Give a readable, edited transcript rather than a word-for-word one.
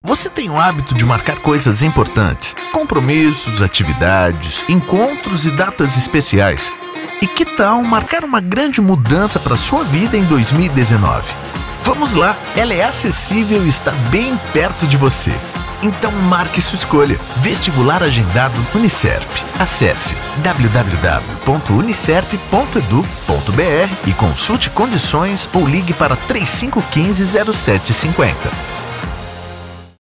Você tem o hábito de marcar coisas importantes, compromissos, atividades, encontros e datas especiais. E que tal marcar uma grande mudança para sua vida em 2019? Vamos lá, ela é acessível e está bem perto de você. Então marque sua escolha. Vestibular agendado Unicerp. Acesse www.unicerp.edu.br e consulte condições ou ligue para 3515-0750.